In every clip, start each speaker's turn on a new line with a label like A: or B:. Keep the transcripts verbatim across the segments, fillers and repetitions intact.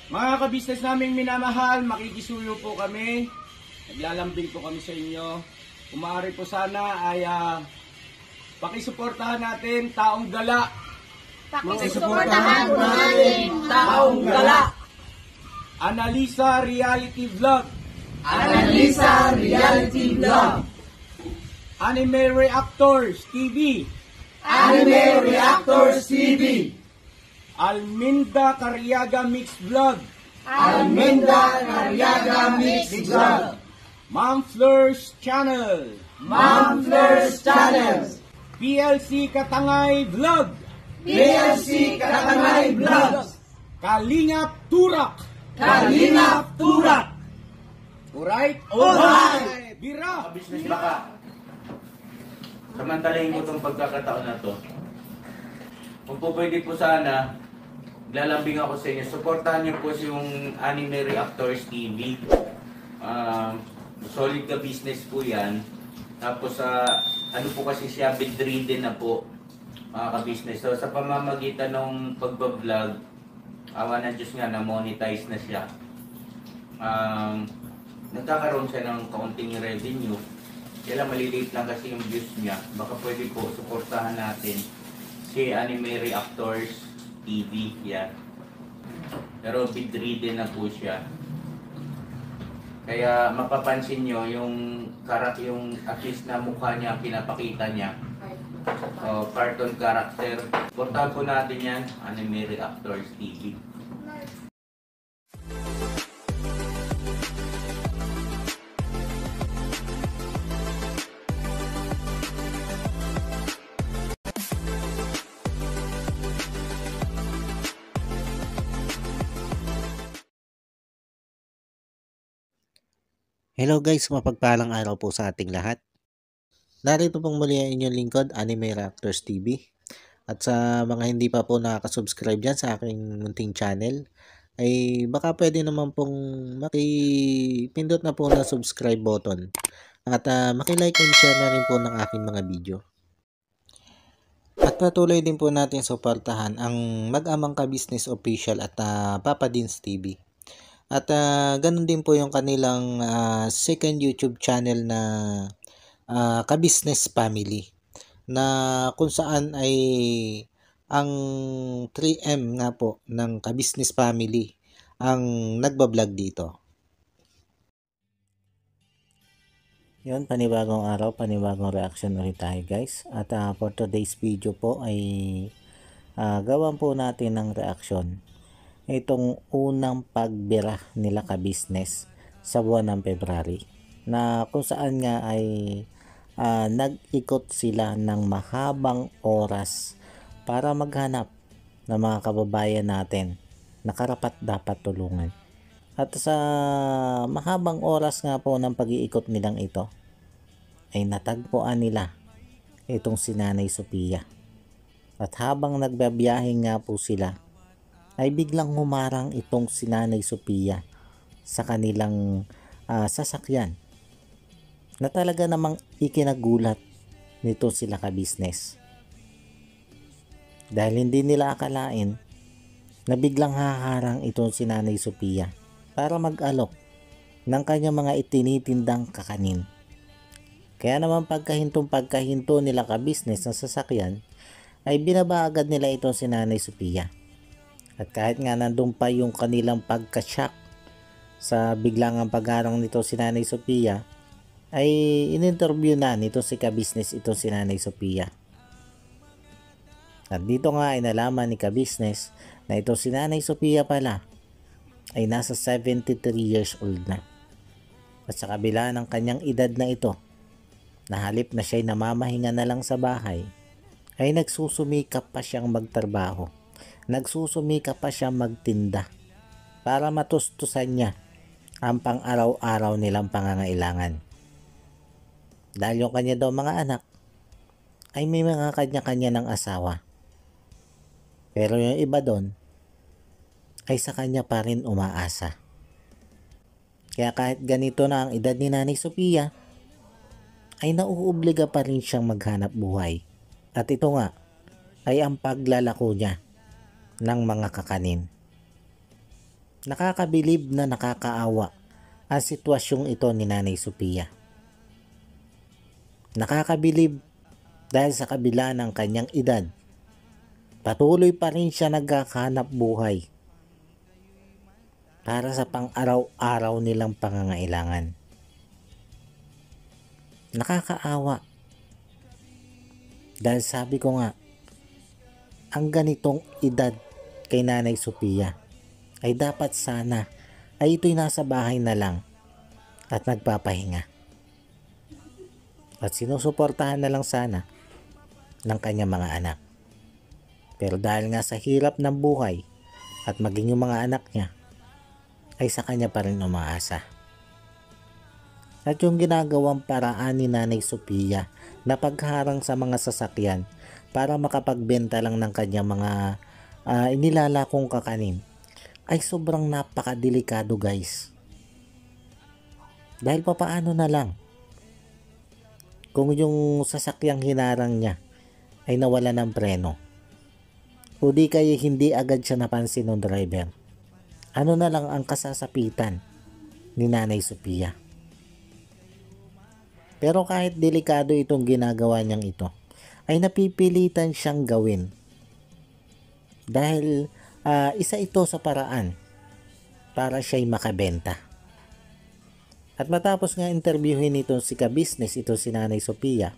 A: Mga kabisnes naming minamahal, makikisuyo po kami. Naglalambing po kami sa inyo. Kung maaari po sana ay uh, pakisuportahan natin Taong Gala.
B: Pakisuportahan po natin Taong Gala.
A: Analisa Reality Vlog.
B: Analisa Reality Vlog.
A: Anime Reactors T V.
B: Anime Reactors T V.
A: Alminda Cariaga Mix Vlog.
B: Alminda Cariaga Mix Vlog.
A: Ma'am Fleurs Channel.
B: Ma'am Fleurs Channel.
A: P L C Katangay Vlog.
B: P L C Katangay Vlog.
A: Kalingap Turak.
B: Kalingap Turak.
A: Alright?
B: Alright.
A: Bira!
C: Business baka samantalahin ko itong pagkakataon na to. Kung po pwede po sana, lalambing ako sa inyo. Supportahan niyo po yung Anime Reactors T V. Uh, solid ka business po yan. Tapos sa uh, ano po kasi siya, bedridden na po mga ka-business. So sa pamamagitan ng pagbablog, awa ng Diyos nga na monetize na siya. Um, nagkakaroon siya ng kaunting revenue. Kaya maliliit lang kasi yung views niya. Baka pwede po suportahan natin si Anime Reactors T V. Yan. Pero bedridden na po siya. Kaya mapapansin nyo yung karak yung at least na mukha niya pinapakita niya. O, cartoon character. Suportahan po natin yan, Anime Reactors T V.
D: Hello guys, mapagpalang araw po sa ating lahat. Narito pong muli ang inyong lingkod, Anime Reactors T V. At sa mga hindi pa po nakaka-subscribe dyan sa aking munting channel, ay baka pwede naman pong makipindot na po na subscribe button. At uh, makilike and share na rin po ng aking mga video. At patuloy din po natin suportahan ang Mag-amang Ka-Business Official at uh, Papa Dins T V. At uh, ganun din po yung kanilang uh, second YouTube channel na uh, Ka-Business Family, na kung saan ay ang three M nga po ng Ka-Business Family ang nagbablog dito. Yun, panibagong araw, panibagong reaction ulit tayo guys. At uh, for today's video po ay uh, gawan po natin ng reaction itong unang pagbira nila ka-business sa buwan ng February, na kung saan nga ay uh, nag-ikot sila ng mahabang oras para maghanap ng mga kababayan natin na karapat dapat tulungan. At sa mahabang oras nga po ng pag-iikot nilang ito ay natagpuan nila itong si Nanay Sophia. At habang nagbabiyahe nga po sila ay biglang humarang itong si Nanay Sophia sa kanilang uh, sasakyan, na talaga namang ikinagulat nito sila ka-business. Dahil hindi nila akalain na biglang haharang itong si Nanay Sophia para mag-alok ng kanyang mga itinitindang kakanin. Kaya naman pagkahintong pagkahinto nila ka-business ng sasakyan ay binaba agad nila itong si Nanay Sophia. At kahit nga nandun pa yung kanilang pagka-shock sa biglangang pagharang nito si Nanay Sophia, ay in-interview na nito si ka-business itong si Nanay Sophia. At dito nga ay nalaman ni ka-business na ito si Nanay Sophia pala ay nasa seventy-three years old na. At sa kabila ng kanyang edad na ito, na halip na siya'y namamahinga na lang sa bahay, ay nagsusumikap pa siyang magtrabaho. Nagsusumika pa siya magtinda para matustusan niya ang pang-araw-araw nilang pangangailangan. Dahil yung kanya daw mga anak ay may mga kanya-kanya ng asawa. Pero yung iba doon ay sa kanya pa rin umaasa. Kaya kahit ganito na ang edad ni Nanay Sophia, ay nauobliga pa rin siyang maghanap buhay. At ito nga ay ang paglalako niya ng mga kakanin. Nakakabilib na nakakaawa ang sitwasyong ito ni Nanay Sophia. Nakakabilib dahil sa kabila ng kanyang edad, patuloy pa rin siya naghahanap buhay para sa pang-araw-araw nilang pangangailangan. Nakakaawa dahil sabi ko nga, ang ganitong edad kay Nanay Sophia ay dapat sana ay ito'y nasa bahay na lang at nagpapahinga. At sinusuportahan na lang sana ng kanyang mga anak. Pero dahil nga sa hirap ng buhay at maging yung mga anak niya, ay sa kanya pa rin umaasa. At yung ginagawang paraan ni Nanay Sophia na pagharang sa mga sasakyan para makapagbenta lang ng kanyang mga uh, inilalakong kakanin ay sobrang napakadelikado, guys. Dahil papaano na lang kung yung sasakyang hinarang niya ay nawala ng preno o di kaya hindi agad siya napansin ng driver, ano na lang ang kasasapitan ni Nanay Sophia. Pero kahit delikado itong ginagawa niyang ito, ay napipilitan siyang gawin dahil uh, isa ito sa paraan para siya'y makabenta. At matapos nga interviewin itong si ka-business, ito si Nanay Sophia,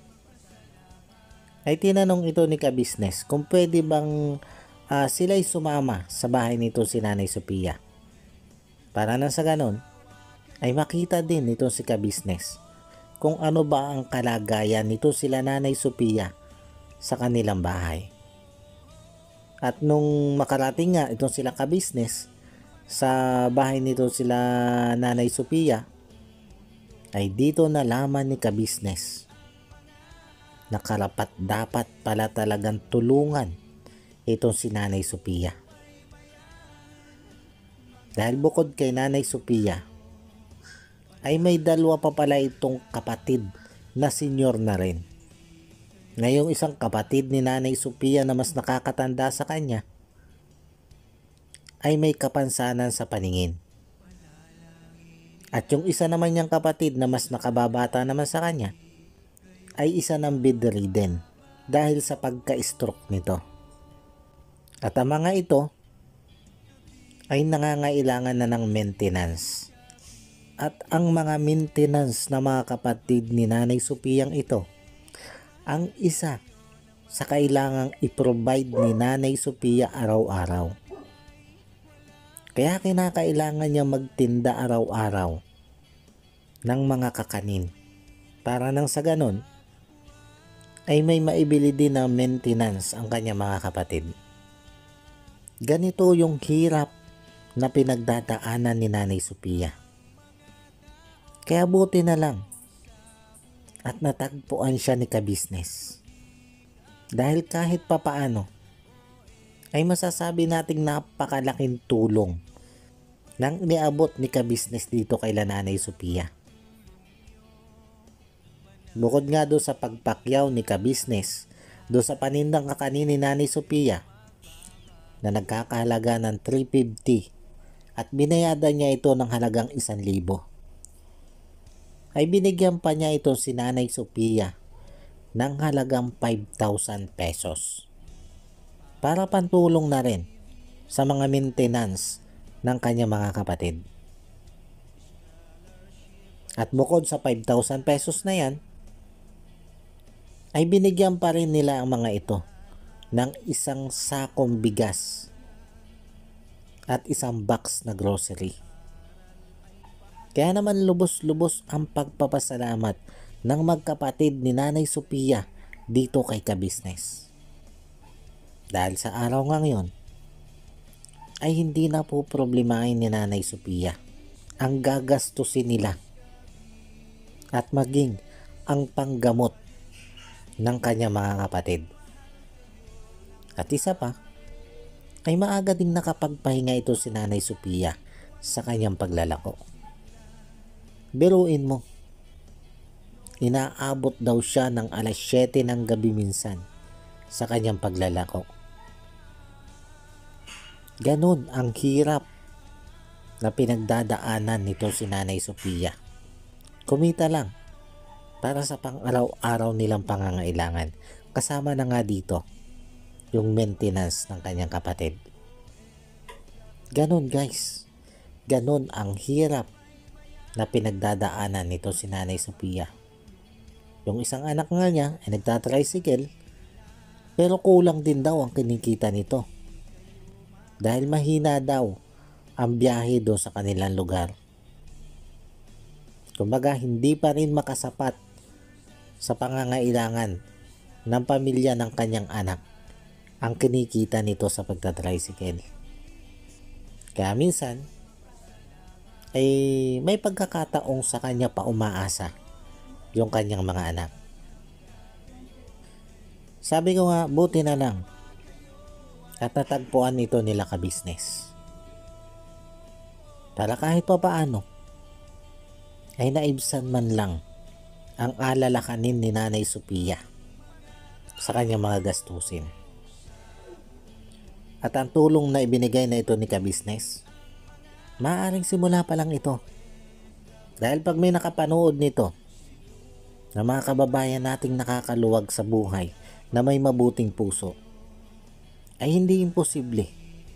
D: ay tinanong ito ni ka-business kung pwede bang uh, sila'y sumama sa bahay nito si Nanay Sophia. Para na sa ganon, ay makita din itong si ka-business kung ano ba ang kalagayan nito sila Nanay Sophia sa kanilang bahay. At nung makarating nga itong sila ka-business sa bahay nito sila Nanay Sophia, ay dito nalaman ni ka-business na karapat dapat pala talagang tulungan itong si Nanay Sophia. Dahil bukod kay Nanay Sophia, ay may dalawa pa pala itong kapatid na senior na rin. Ngayong isang kapatid ni Nanay Sophia na mas nakakatanda sa kanya ay may kapansanan sa paningin. At yung isa naman niyang kapatid na mas nakababata naman sa kanya ay isa ng bedridden dahil sa pagka-stroke nito. At ang mga ito ay nangangailangan na ng maintenance. At ang mga maintenance na mga kapatid ni Nanay Sophia ito, ang isa sa kailangang i-provide ni Nanay Sophia araw-araw. Kaya kinakailangan niya magtinda araw-araw ng mga kakanin para nang sa ganon ay may maibili din ng maintenance ang kanyang mga kapatid. Ganito yung hirap na pinagdadaanan ni Nanay Sophia. Kaya buti na lang at natagpuan siya ni ka-business. Dahil kahit papaano ay masasabi nating napakalaking tulong nang iniabot ni ka-business dito kay Nanay Sophia. Bukod nga doon sa pagpakyaw ni ka-business doon sa panindang kakanin ni Nanay Sophia na nagkakahalaga ng three fifty at binayada niya ito ng halagang isang libo, ay binigyan pa niya ito si Nanay Sophia ng halagang five thousand pesos para pantulong na rin sa mga maintenance ng kanyang mga kapatid. At bukod sa five thousand pesos na yan, ay binigyan pa rin nila ang mga ito ng isang sakong bigas at isang box na grocery. Kaya naman lubos-lubos ang pagpapasalamat ng magkapatid ni Nanay Sophia dito kay ka-business. Dahil sa araw nga ngayon, ay hindi na po problemahin ni Nanay Sophia ang gagastusin nila at maging ang panggamot ng kanyang mga kapatid. At isa pa, ay maaga ding nakapagpahinga ito si Nanay Sophia sa kanyang paglalako. Biruin mo, inaabot daw siya ng alas siyete ng gabi minsan sa kanyang paglalako. Ganun ang hirap na pinagdadaanan nito si Nanay Sophia. Kumita lang para sa pang-araw-araw nilang pangangailangan. Kasama na nga dito yung maintenance ng kanyang kapatid. Ganon guys. Ganon ang hirap na pinagdadaanan nito si Nanay Sophia. Yung isang anak nga niya ay nagtatricycle, pero kulang din daw ang kinikita nito. Dahil mahina daw ang biyahe doon sa kanilang lugar. Kumbaga hindi pa rin makasapat sa pangangailangan ng pamilya ng kanyang anak ang kinikita nito sa pagtatricycle. Kaya minsan ay may pagkakataong sa kanya pa umaasa yung kanyang mga anak. Sabi ko nga, buti na lang at natagpuan nito nila ka-business. Para kahit pa paano ay naibsan man lang ang alalakanin ni Nanay Sophia sa kanyang mga gastusin. At ang tulong na ibinigay na ito ni ka-business, maaaring simula pa lang ito. Dahil pag may nakapanood nito na mga kababayan nating nakakaluwag sa buhay na may mabuting puso, ay hindi imposible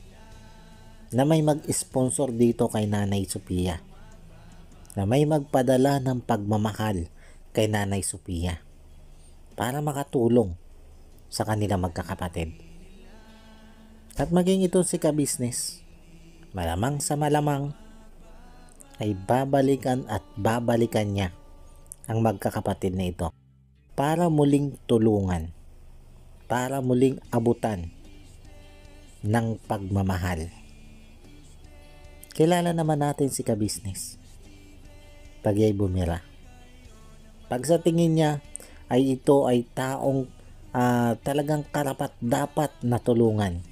D: na may mag-sponsor dito kay Nanay Sophia, na may magpadala ng pagmamahal kay Nanay Sophia para makatulong sa kanilang magkakapatid. At maging ito si ka-business, malamang sa malamang ay babalikan at babalikan niya ang magkakapatid na ito para muling tulungan, para muling abutan ng pagmamahal. Kilala naman natin si ka-business pag ay bumira. Pag sa tingin niya ay ito ay taong uh, talagang karapat dapat na tulungan,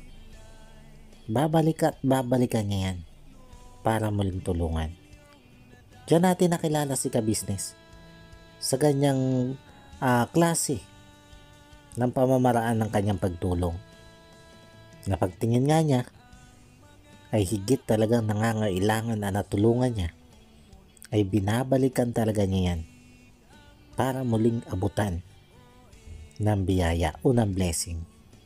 D: babalik at babalikan niya yan para muling tulungan. Diyan natin nakilala si ka-business sa ganyang uh, klase ng pamamaraan ng kanyang pagtulong. Na pagtingin nga niya ay higit talagang nangangailangan na natulungan niya, ay binabalikan talaga niya yan para muling abutan ng biyaya o ng blessing.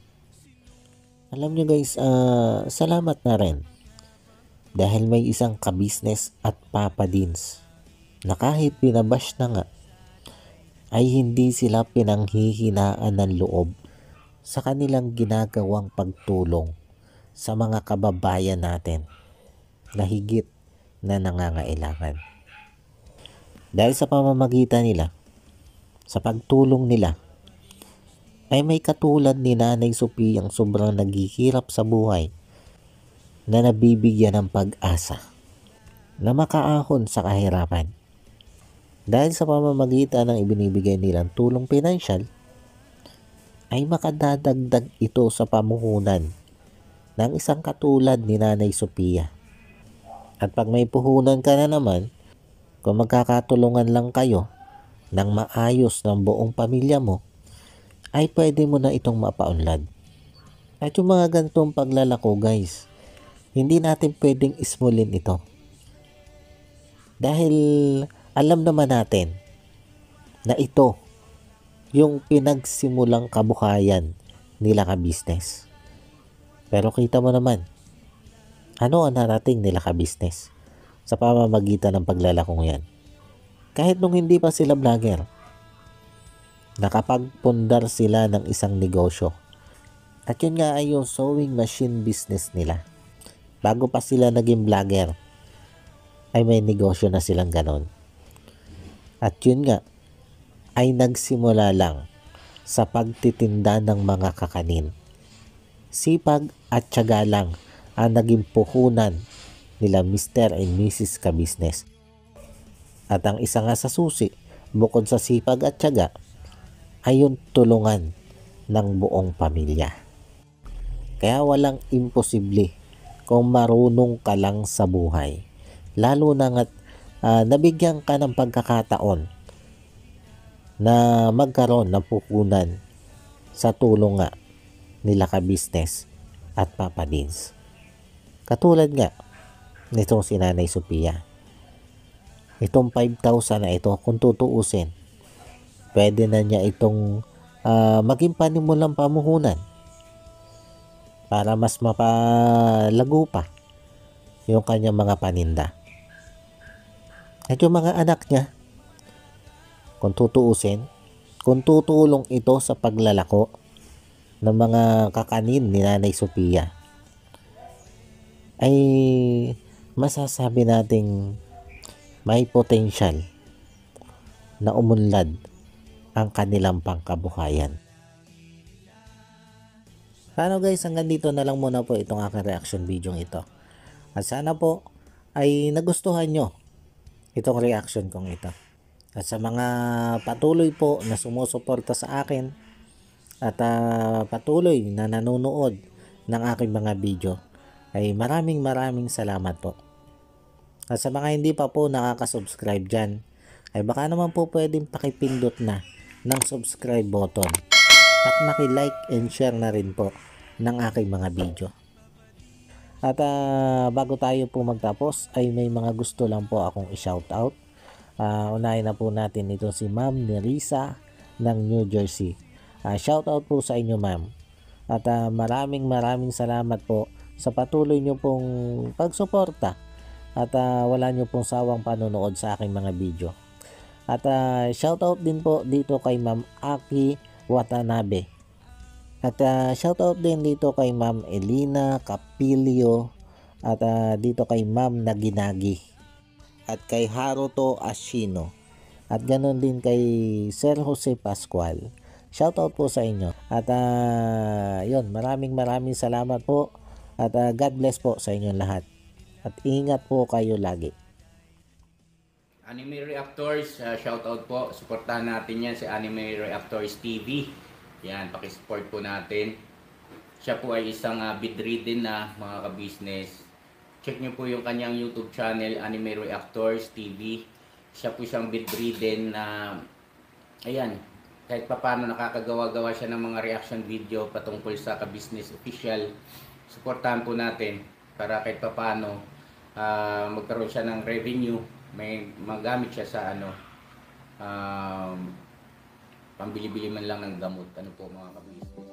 D: Alam nyo guys, uh, salamat na rin dahil may isang ka-business at Papa Dins na kahit binabash na nga ay hindi sila pinanghihinaan ng loob sa kanilang ginagawang pagtulong sa mga kababayan natin na higit na nangangailangan. Dahil sa pamamagitan nila, sa pagtulong nila, ay may katulad ni Nanay Sophia ang sobrang naghihirap sa buhay na nabibigyan ng pag-asa na makaahon sa kahirapan. Dahil sa pamamagitan ng ibinibigay nilang tulong pinansyal, ay makadadagdag ito sa pamuhunan ng isang katulad ni Nanay Sophia. At pag may puhunan ka na naman, kung magkakatulungan lang kayo ng maayos ng buong pamilya mo, ay pwede mo na itong mapaunlad. At yung mga ganitong paglalako guys, hindi natin pwedeng ismulin ito. Dahil alam naman natin na ito yung pinagsimulang kabuhayan nila ka-business. Pero kita mo naman, ano ang narating nila ka-business sa pamamagitan ng paglalakong yan? Kahit nung hindi pa sila vlogger, nakapagpundar sila ng isang negosyo. At yun nga ay yung sewing machine business nila. Bago pa sila naging vlogger, ay may negosyo na silang ganon. At yun nga, ay nagsimula lang sa pagtitinda ng mga kakanin. Sipag at tiyaga lang ang naging puhunan nila Mister and Missus Ka-business. At ang isa nga sa susi, bukod sa sipag at tiyaga, ay yung tulungan ng buong pamilya. Kaya walang imposible kung marunong ka lang sa buhay. Lalo na nga uh, nabigyan ka ng pagkakataon na magkaroon ng puhunan sa tulong nga nila ka-business at Papa Dins. Katulad nga nitong si Nanay Sophia. Itong five thousand na ito, kung tutuusin, pwede na niya itong uh, maging panimulang pamuhunan para mas mapalago pa yung kanyang mga paninda. At yung mga anak niya, kung tutuusin, kung tutulong ito sa paglalako ng mga kakanin ni Nanay Sophia, ay masasabi nating may potential na umunlad ang kanilang pangkabuhayan. Paano guys, hanggang dito na lang muna po itong aking reaction video ito. At sana po ay nagustuhan nyo itong reaction kong ito. At sa mga patuloy po na sumusuporta sa akin at uh, patuloy na nanonood ng aking mga video, ay maraming maraming salamat po. At sa mga hindi pa po nakaka-subscribe dyan, ay baka naman po pwedeng pakipindot na ng subscribe button at maki-like and share na rin po ng aking mga video. At uh, bago tayo po magtapos, ay may mga gusto lang po akong i-shoutout. Uh, unahin na po natin ito si Ma'am Nerissa ng New Jersey. Uh, shoutout po sa inyo, ma'am. At uh, maraming maraming salamat po sa patuloy nyo pong pagsuporta at uh, wala nyo pong sawang panonood sa aking mga video. At uh, shoutout din po dito kay Ma'am Aki Watanabe. At uh, shoutout din dito kay Ma'am Elina Capilio at uh, dito kay Ma'am Naginagi at kay Haruto Ashino at ganoon din kay Sir Jose Pascual. Shoutout po sa inyo. At uh, yun, maraming maraming salamat po. At uh, God bless po sa inyong lahat. At ingat po kayo lagi.
C: Anime Reactors, uh, shoutout po. Suportahan natin yan si Anime Reactors T V. Yan, pakisupport po natin. Siya po ay isang uh, bedridden na mga ka-business. Check nyo po yung kanyang YouTube channel, Anime Reactors T V. Siya po siyang bedridden na, uh, ayan, kahit pa paano nakakagawa-gawa siya ng mga reaction video patungkol sa ka-business official. Suportahan po natin para kahit pa paano uh, magkaroon siya ng revenue, may magamit siya sa ano, um, pambili-bili man lang ng gamot. Ano po mga ka-business.